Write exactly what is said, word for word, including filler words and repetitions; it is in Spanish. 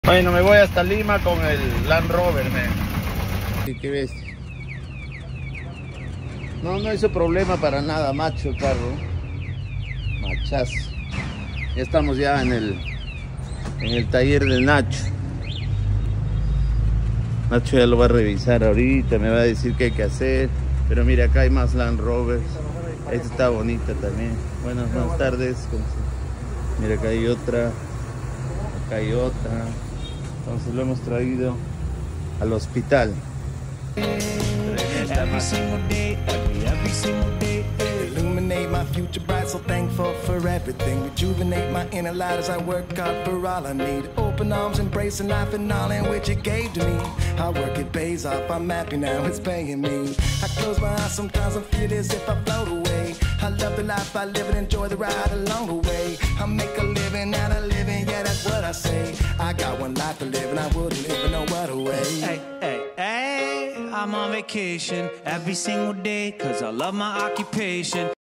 Bueno, me voy hasta Lima con el Land Rover, man. Sí, qué ves. No, no hizo problema para nada, macho el carro. Machazo. Ya estamos ya en el en el taller de Nacho. Nacho ya lo va a revisar ahorita, me va a decir qué hay que hacer. Pero mira, acá hay más Land Rovers. Esta está bonita también. Buenas, buenas tardes. Mira, acá hay otra. Acá hay otra. Entonces lo hemos traído al hospital. Every single day, every, every single day. Illuminate my future bright, so thankful for everything. Rejuvenate my inner light as I work hard for all I need. Open arms, embracing life and all in which it gave to me. Hard work, it pays off, I'm happy now, it's paying me. I close my eyes, sometimes I feel as if I float away. I love the life I live and enjoy the ride along the way. I make a living out of living, yeah, that's what I say. I got one life to live and I wouldn't live in no other way. Hey, hey, hey, I'm on vacation every single day, cause I love my occupation.